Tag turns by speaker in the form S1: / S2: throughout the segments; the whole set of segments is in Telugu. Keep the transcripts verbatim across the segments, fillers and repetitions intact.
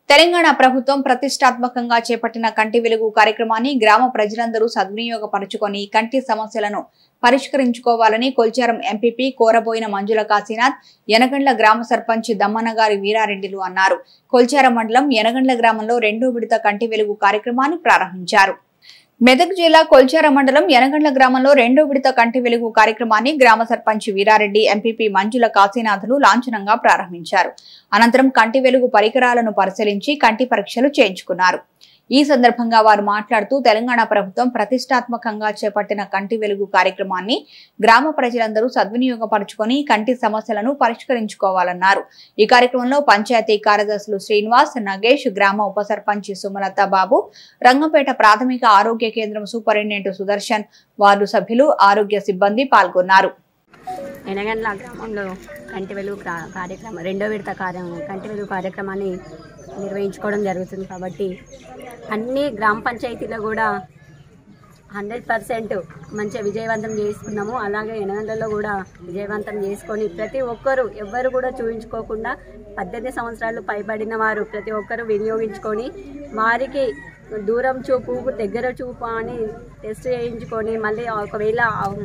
S1: తెలంగాణ ప్రభుత్వం ప్రతిష్టాత్మకంగా చేపట్టిన కంటి వెలుగు కార్యక్రమాన్ని గ్రామ ప్రజలందరూ సద్వినియోగపరుచుకొని కంటి సమస్యలను పరిష్కరించుకోవాలని కొల్చారం ఎంపీపీ కోరబోయిన మంజుల కాశీనాథ్ యనగండ్ల గ్రామ సర్పంచ్ దమ్మన్నగారి వీరారెడ్డిలు అన్నారు. కొల్చారం మండలం యనగండ్ల గ్రామంలో రెండో విడత కంటి వెలుగు కార్యక్రమాన్ని ప్రారంభించారు. మెదక్ జిల్లా కొల్చారం మండలం యనగండ్ల గ్రామంలో రెండో విడత కంటి వెలుగు కార్యక్రమాన్ని గ్రామ సర్పంచ్ వీరారెడ్డి, ఎంపీపీ మంజుల కాశీనాథులు లాంఛనంగా ప్రారంభించారు. అనంతరం కంటి వెలుగు పరికరాలను పరిశీలించి కంటి పరీక్షలు చేయించుకున్నారు. ఈ సందర్భంగా వారు మాట్లాడుతూ తెలంగాణ ప్రభుత్వం ప్రతిష్టాత్మకంగా చేపట్టిన కంటి వెలుగు కార్యక్రమాన్ని గ్రామ ప్రజలందరూ సద్వినియోగపరుచుకొని కంటి సమస్యలను పరిష్కరించుకోవాలన్నారు. ఈ కార్యక్రమంలో పంచాయతీ కార్యదర్శులు శ్రీనివాస్, నగేష్, గ్రామ ఉప సర్పంచ్ సుమలత బాబు, రంగంపేట ప్రాథమిక ఆరోగ్య కేంద్రం సూపరింటెండెంట్ సుదర్శన్, వార్డు సభ్యులు, ఆరోగ్య సిబ్బంది పాల్గొన్నారు.
S2: యనగండ్ల గ్రామంలో కంటి వెలుగు కార్యక్రమం రెండో విడత కంటి వెలుగు కార్యక్రమాన్ని నిర్వహించుకోవడం జరుగుతుంది. కాబట్టి అన్ని గ్రామ పంచాయతీలో కూడా హండ్రెడ్ పర్సెంట్ మంచిగా విజయవంతం చేసుకున్నాము. అలాగే యనగండ్లలో కూడా విజయవంతం చేసుకొని ప్రతి ఒక్కరు ఎవ్వరు కూడా చూపించుకోకుండా పద్దెనిమిది సంవత్సరాలు పైబడిన వారు ప్రతి ఒక్కరు వినియోగించుకొని వారికి దూరం చూపు దగ్గర చూపు అని టెస్ట్ చేయించుకొని మళ్ళీ ఒకవేళ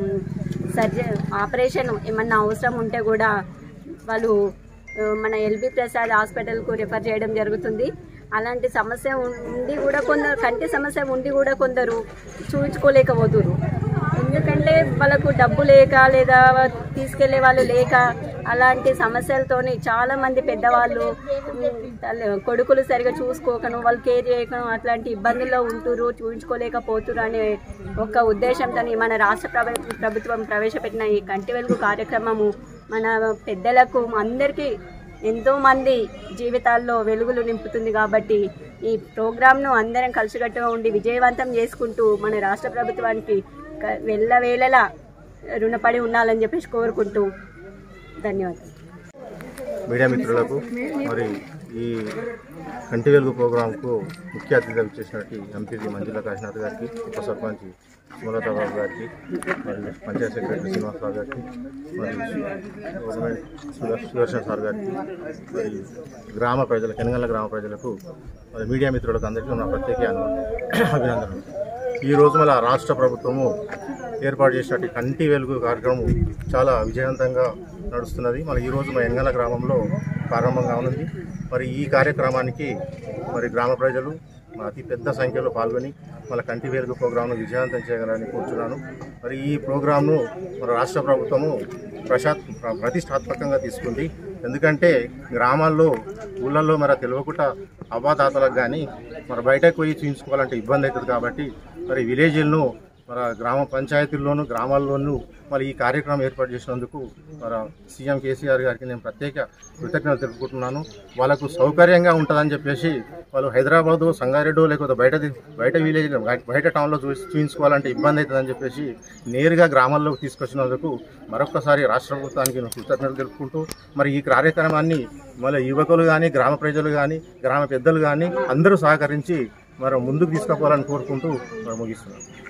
S2: సర్జరీ ఆపరేషన్ ఏమన్నా అవసరం ఉంటే కూడా వాళ్ళు మన ఎల్బీ ప్రసాద్ హాస్పిటల్కు రిఫర్ చేయడం జరుగుతుంది. అలాంటి సమస్య ఉండి కూడా కొందరు కంటి సమస్య ఉండి కూడా కొందరు చూపించుకోలేకపోతున్నారు. ఎందుకంటే వాళ్ళకు డబ్బు లేక లేదా తీసుకెళ్లే వాళ్ళు లేక అలాంటి సమస్యలతోని చాలామంది పెద్దవాళ్ళు కొడుకులు సరిగా చూసుకోకను వాళ్ళు కేర్ చేయకను అట్లాంటి ఇబ్బందుల్లో ఉంటురు, చూపించుకోలేకపోతురు అనే ఒక ఉద్దేశంతో మన రాష్ట్ర ప్రభుత్వం ప్రవేశపెట్టిన ఈ కంటి వెలుగు కార్యక్రమము మన పెద్దలకు అందరికీ ఎంతోమంది జీవితాల్లో వెలుగులు నింపుతుంది. కాబట్టి ఈ ప్రోగ్రామ్ను అందరం కలిసికట్టుగా ఉండి విజయవంతం చేసుకుంటూ మన రాష్ట్ర ప్రభుత్వానికి వెళ్ళవేళలా రుణపడి ఉండాలని చెప్పేసి కోరుకుంటూ ధన్యవాదాలు.
S3: మీడియా మిత్రులకు మరి ఈ కంటి వెలుగు ప్రోగ్రాంకు ముఖ్య అతిథిగా చేసినట్టు ఎంపీపీ మంజుల కాశీనాథ్ గారికి, ఉప సర్పంచ్ సుమలత బాబు గారికి, మరి పంచాయత్ సెక్రటరీ శ్రీనివాసరావు గారికి, మరి గవర్నమెంట్ సుదర్శన్ సార్ గారికి, మరి గ్రామ ప్రజలకు యనగండ్ల గ్రామ ప్రజలకు మరి మీడియా మిత్రులకు అందరికీ నా ప్రత్యేక అభినందనలు. ఈరోజు మన రాష్ట్ర ప్రభుత్వము ఏర్పాటు చేసినట్టు కంటి వెలుగు కార్యక్రమం చాలా విజయవంతంగా నడుస్తున్నది. మరి ఈరోజు మా యనగండ్ల గ్రామంలో ప్రారంభంగా ఉన్నది. మరి ఈ కార్యక్రమానికి మరి గ్రామ ప్రజలు అతి పెద్ద సంఖ్యలో పాల్గొని మన కంటి వెలుగు ప్రోగ్రాంను విజయవంతం చేయగలని కోరుచున్నాను. మరి ఈ ప్రోగ్రాంను మన రాష్ట్ర ప్రభుత్వము ప్రశా ప్రతిష్టాత్మకంగా తీసుకుంది. ఎందుకంటే గ్రామాల్లో ఊళ్ళల్లో మరి తెలియకుండా అవ్వాదాతలకు కానీ మరి బయటకు పోయి చూయించుకోవాలంటే ఇబ్బంది అవుతుంది. కాబట్టి మరి విలేజ్లను మన గ్రామ పంచాయతీల్లోనూ గ్రామాల్లోనూ మరి ఈ కార్యక్రమం ఏర్పాటు చేసినందుకు మన సీఎం కేసీఆర్ గారికి నేను ప్రత్యేక కృతజ్ఞతలు తెలుపుకుంటున్నాను. వాళ్ళకు సౌకర్యంగా ఉంటుందని చెప్పేసి వాళ్ళు హైదరాబాదు, సంగారెడ్డి లేకపోతే బయట బయట విలేజ్ బయట టౌన్లో చూ చూయించుకోవాలంటే ఇబ్బంది అవుతుందని చెప్పేసి నేరుగా గ్రామాల్లోకి తీసుకొచ్చినందుకు మరొకసారి రాష్ట్ర ప్రభుత్వానికి నేను కృతజ్ఞతలు తెలుపుకుంటూ మరి ఈ కార్యక్రమాన్ని మళ్ళీ యువకులు కానీ గ్రామ ప్రజలు కానీ గ్రామ పెద్దలు కానీ అందరూ సహకరించి మరి ముందుకు తీసుకుపోవాలని కోరుకుంటూ మరి ముగిస్తున్నాను.